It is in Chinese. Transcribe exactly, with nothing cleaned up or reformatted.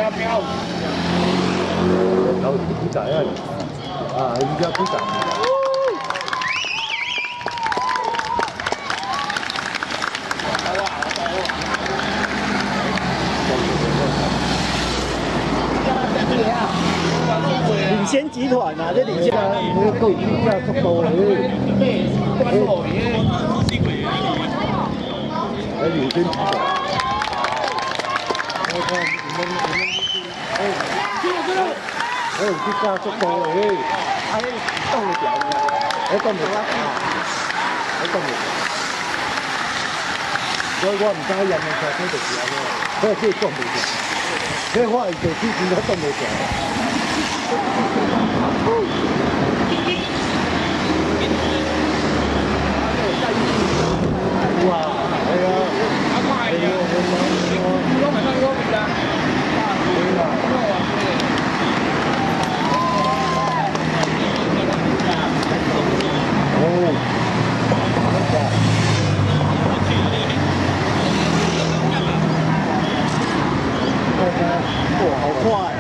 标标。 然后几仔啊，啊，人家几仔。 领先集团啊，这领先啊， 你要够比较足够的。 对，关口耶。 还领先集团。我看你们你们哎，哎，比较足够的，哎，动得掉，哎，动得掉，哎，动得掉。所以我唔知人嘅車車就是安尼，所以佢動唔掉。所以我係做之前都動唔掉。哇，係啊，係啊，係啊，我唔係我唔得，係啊，哦，哇，好快。